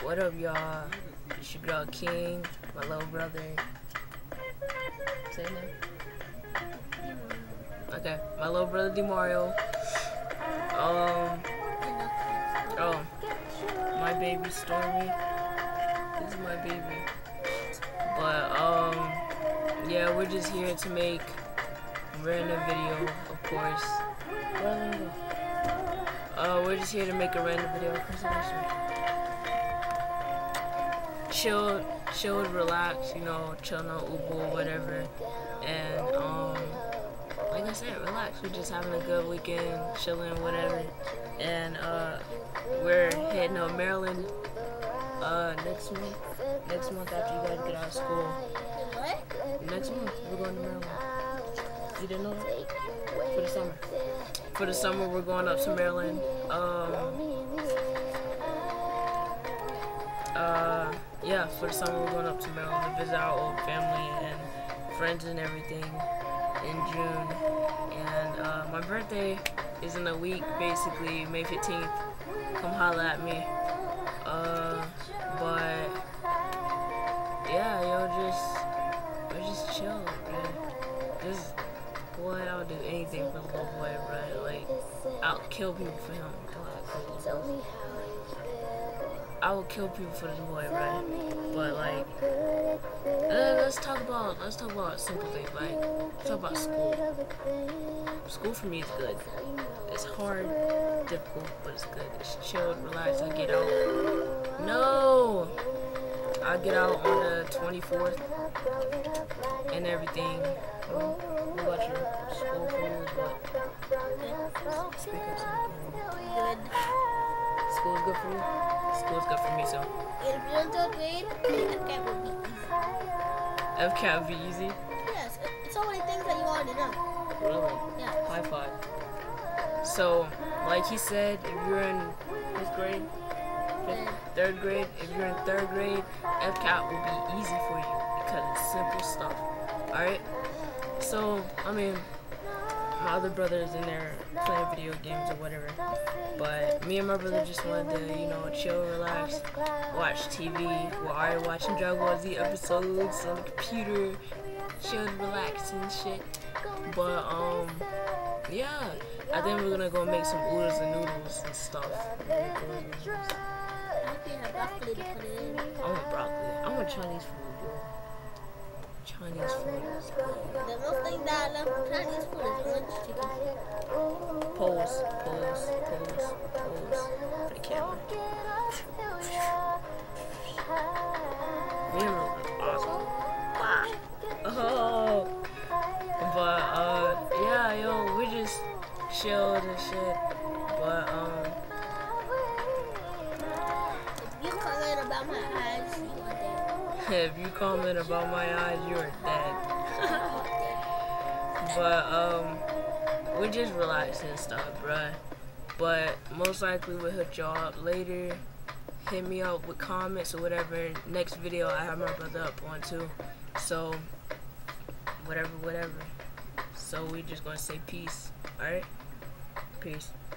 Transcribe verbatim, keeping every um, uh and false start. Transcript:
What up, y'all? It's your girl King, my little brother. Say his name. Okay, my little brother DeMario. Um. Oh, my baby Stormy. This is my baby. But um, yeah, we're just here to make a random video, of course. Uh, we're just here to make a random video. Chill, chill, relax, you know, chill on Uber, whatever. And um, like I said, relax. We're just having a good weekend, chilling, whatever. And uh, we're heading to Maryland uh next month. Next month after you guys get out of school. What? Next month we're going to Maryland. You didn't know that? For the summer. For the summer we're going up to Maryland. Um. Uh. Yeah, for the summer we're going up to Maryland to visit our old family and friends and everything in June. And uh, my birthday is in a week, basically May fifteenth. Come holla at me. Uh, but yeah, yo, just we're just chill, man. Just boy, I would do anything for the little boy, bro. Like, I'll kill people for him. I will kill people for this boy, right? But like, uh, let's talk about let's talk about simple things. Like, let's talk about school. School for me is good. It's hard, difficult, but it's good. It's chilled, relaxed. I get out. No, I get out on the twenty-fourth and everything. What about your school for you? What? Speak up something. Good. School's good for you? School's good for me, so. If you're in third grade, F CAT will be easy. F CAT will be easy? Yes, it's so many things that you already know. Really? Yeah. High five. So, like he said, if you're in fifth grade, fifth, third grade, if you're in third grade, F CAT will be easy for you because it's simple stuff. Alright? So, I mean, my other brother's in there playing video games or whatever, but me and my brother just wanted to, you know, chill, relax, watch T V. We're already watching Dragon Ball Z episodes on the computer, chill, relax and shit. But um, yeah, I think we're gonna go make some oodles and noodles and stuff. I want broccoli. I want Chinese food, yo. Chinese food is good. The most thing that I love from Chinese food is orange chicken. Pose, pose, pose, pose for the camera. Mirror was awesome. Wow. Oh. But uh, yeah, yo, we just chilled and shit. But um. If you comment about my eyes, you are dead. If you comment about my eyes, you are dead. But um, we're just relaxing and stuff, bruh. But most likely we'll hit y'all up later. Hit me up with comments or whatever. Next video I have my brother up on too. So whatever, whatever. So we just gonna say peace. Alright? Peace.